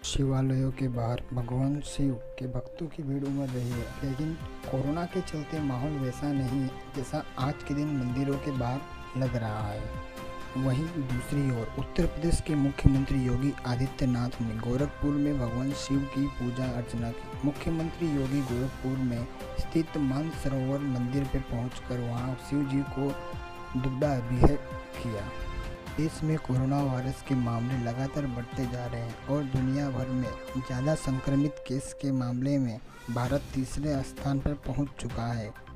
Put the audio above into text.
शिवालयों के बाहर भगवान शिव के भक्तों की भीड़ उमड़ रही है, लेकिन कोरोना के चलते माहौल वैसा नहीं है जैसा आज के दिन मंदिरों के बाहर लग रहा है। वहीं दूसरी ओर उत्तर प्रदेश के मुख्यमंत्री योगी आदित्यनाथ ने गोरखपुर में भगवान शिव की पूजा अर्चना की। मुख्यमंत्री योगी गोरखपुर में स्थित मानसरोवर मंदिर पर पहुंचकर वहां शिव जी को दुग्धाभिषेक किया। देश में कोरोना वायरस के मामले लगातार बढ़ते जा रहे हैं और दुनिया भर में ज़्यादा संक्रमित केस के मामले में भारत तीसरे स्थान पर पहुंच चुका है।